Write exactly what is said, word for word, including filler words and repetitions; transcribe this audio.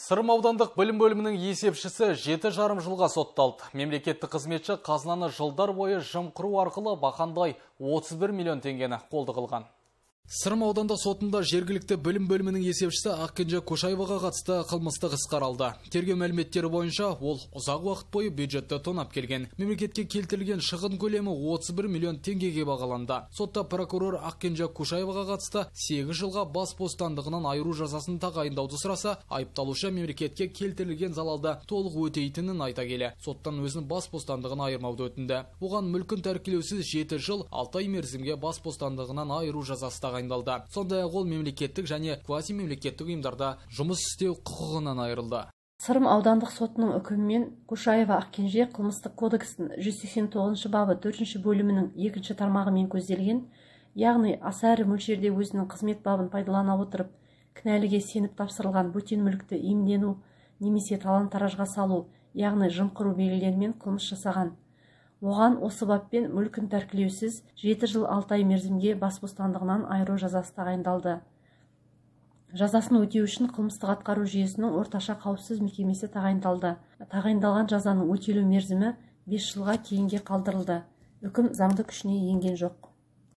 Сырым аудандық білім бөлімінің есепшісі жеті жарым жылға сотталды. Мемлекеттік қызметші қазынаны жылдар бойы жымқыру арқылы бақандай отыз бір миллион теңгені қолды қылған. Сырым аудандық сотында жергілікті білім бөлімінің есепшісі Ақкенже Кошаеваға қатысты қылмыстық іс қаралды. Тергеу мәліметтері бойынша ол ұзақ уақыт бойы бюджетті тонап келген. Мемлекетке келтірілген шығын көлемі отыз бір миллион теңгеге бағаланды. Сотта прокурор Ақкенже Кошаеваға қатысты сегіз жылға бас бостандығынан айыру жазасын тағайындауды сұраса, айыпталушы мемлекетке келтірілген залалды толық өтейтінін айта келе, соттан өзінің бас бостандығын айырмауды өтінді. Оған мүлкін тәркілеусіз жеті жыл алты ай мерзімге бас бостандығынан айыру жазасы тағайындалды. Сондай-ақ ол мемлекеттік және квазимемлекеттік ұйымдарда жұмыс істеу құқығынан айырылды. Сырым аудандық сотының үкімімен Кошаева Ақкенже қылмыстық кодекстің жүз сексен тоғызыншы бабы төртінші бөлімінің екінші тармағымен көзделген, яғни аса ірі мөлшерде өзінің қызмет бабын пайдалана отырып, кінәліге сеніп тапсырылған бөтен мүлікті иемдену немесе талан-таражға салу, яғни жымқыру белгілерімен қылмыс жасаған. Оған осы баппен мүлкін тәркілеусіз жеті жыл алты ай мерзімге бас бостандығынан айыру жазасы тағайындалды. Жазасын өтеу үшін қылмыстық атқару жүйесінің орташа қауіпсіз мекемесі тағайындалды. Тағайындалған жазаның өтелу мерзімі бес жылға кейінге қалдырылды. Үкім заңды күшіне енген жоқ.